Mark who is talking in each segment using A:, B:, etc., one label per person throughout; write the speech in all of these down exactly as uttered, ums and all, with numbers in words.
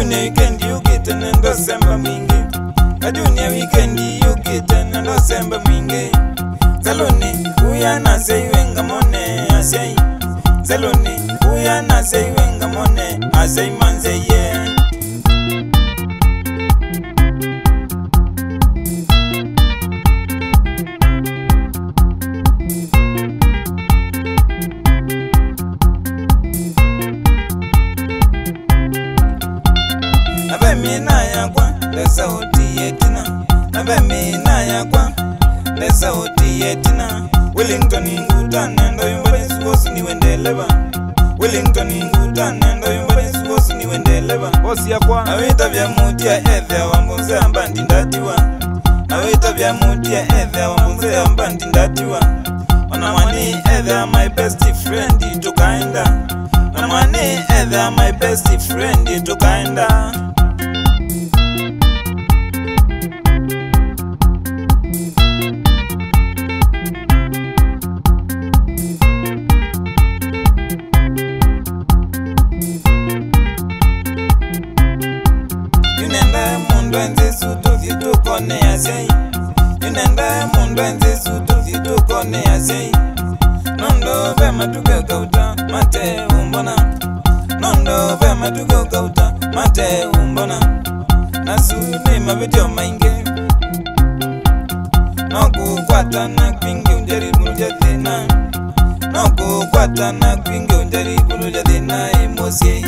A: Junior weekend you get and ndo semba mingi. A junior weekend you get and ndo semba mingi. Zaloni uya na say wenga mone asay. Zaloni uya na say wenga mone asay manze yeah. Nabe mina yakwa lesa oti yetina. Nabe mina yakwa lesa oti yetina. Wellington inguta nendo yumbani suwosu ni wendeleba. Wellington inguta nendo yumbani suwosu ni wendeleba. Bosi yakwa awita vya muti ya ethe wambunze ambandi ndatiwa. Awita vya muti ya ethe wambunze ambandi ndatiwa. Onamani ethe my best friend tukaenda. Onamani ethe my best friend tukaenda. Yunenda mundu enze suto vitu kone ya sei. Yunenda mundu enze suto vitu kone ya sei. Nondo vema tuge kauta mate umbona. Nondo vema tuge kauta mate umbona. Nasuni mavideo mainge. Noku kwata na kwingi unjaribu lujathina. Noku kwata na kwingi unjaribu lujathina emosi.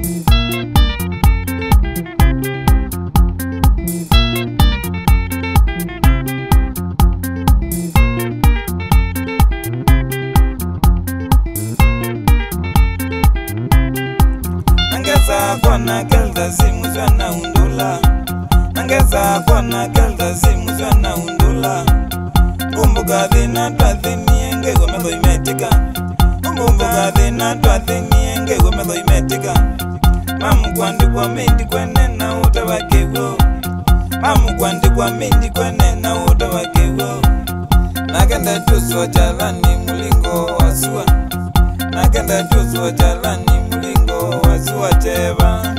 A: Nangeza kona kelda simu zwana undula. Nangeza kona kelda simu zwana undula. Kumbuka dhina twathini enge gomelo imetika. Kumbuka dhina twathini enge gomelo imetika. Mamu kwandi kwa mindi kwene na uta wakewo. Mamu kwandi kwa mindi kwene na uta wakewo. Nagenda tuzo jalani mulingo wasua. Nagenda tuzo jalani mulingo wasua cheva.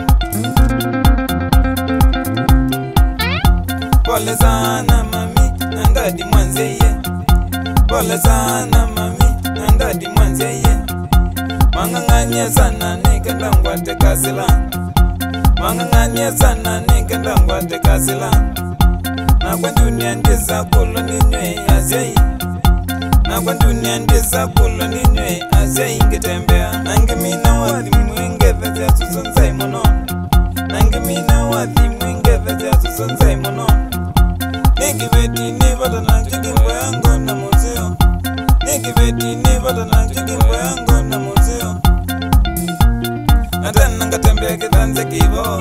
A: Pole sana mami nandadi mwanzeye. Pole sana mami nandadi mwanzeye. Manganganye sana nikenda ngwate kasila. Manganganye sana nikenda ngwate kasila. Na kwa dunia ndiza kulo ninywe azei. Na kwa dunia ndiza kulo ninywe azei ngetembea. Nange mina wathi mwinge vete susonzai mono. Nange mina wathi mwinge vete susonzai mono. Nikiveti ni vata na chikimbo yangu na muzeo. Nikiveti ni vata na chikimbo yangu na muzeo. Natena ngatembea kitanze kibo.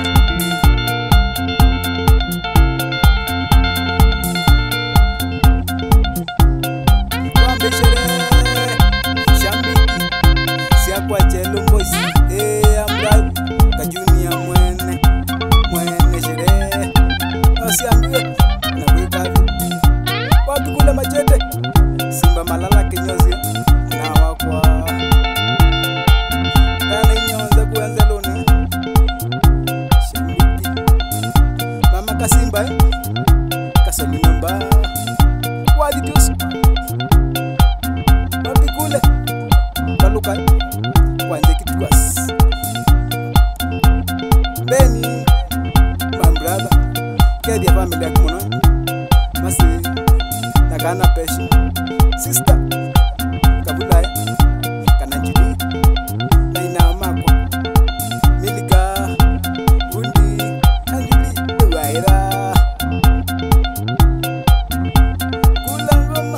A: Wambe shere Shambiki Siakwa chelo mboisi. Eh ambrau Kajuni ya mwene Mwene shere Osiambiwe na wikavi. Watu kule machete Simba malala kinyozi na wakwa. Tana inyonze kuenze loni. Shambiki Mama kasimba eh Kasoli mamba Wajitusu Wapi kule Baluka Wanje kitukwas Beni My brother Kedi ya familia kumuno Masi Nakana peshi Sister Kabulai Kananjuli Naina makwa Milika Undi Anjuli Uwaira Kula ngoma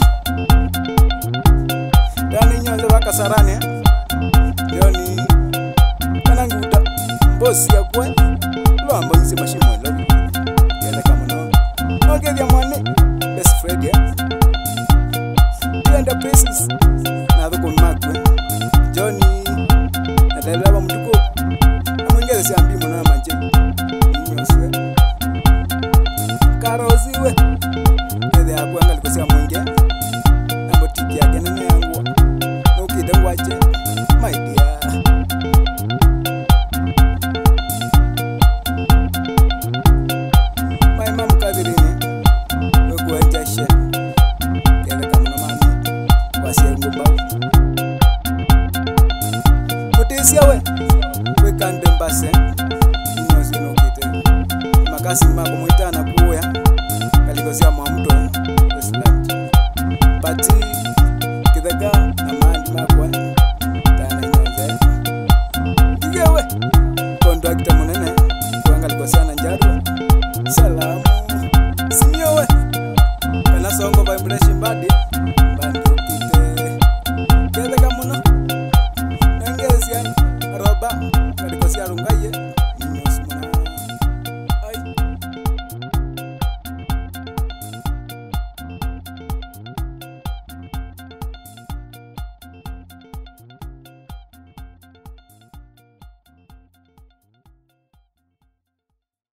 A: Dani nyonze waka sarane Yoni Kananguta Bosi ya kwe Luambo nisi mashimo ilo Yele kamuno Oge vya mwane Best friend ya Tuenda places Na dhuko makwe Johnny Nadalaba mtuko Amwengeze siambi mwana manje Nyoswe Karoziwe Kede ya kuanga likosia mwenge Nambo tiki ya genene yangu Nukide wache My dear
B: kande mbase nyosi nokite makasi mako muitana kuya kalikosia mwamuto president pati kidega na mandi makwa tana nyanze yewe contractor munene kuanga likosia na njaro salamu simiowe kana songo vibration badi bandi ukite kidega muno nengezia roba kalikosia rungaye